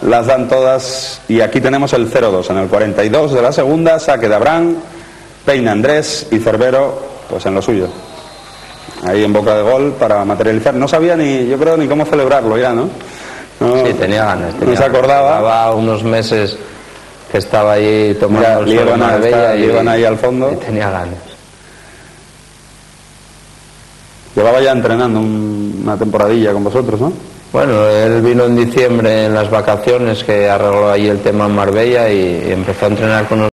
las dan todas y aquí tenemos el 0-2 en el 42 de la segunda, saque de Abraham, peina Andrés y Cervero pues en lo suyo. Ahí en boca de gol para materializar. No sabía ni, yo creo, ni cómo celebrarlo ya, ¿no? No, sí, tenía ganas. No se acordaba. Llevaba unos meses que estaba ahí tomando el sol en Marbella y iban ahí al fondo. Y tenía ganas. Llevaba ya entrenando una temporadilla con vosotros, ¿no? Bueno, él vino en diciembre en las vacaciones, que arregló ahí el tema en Marbella y empezó a entrenar con nosotros.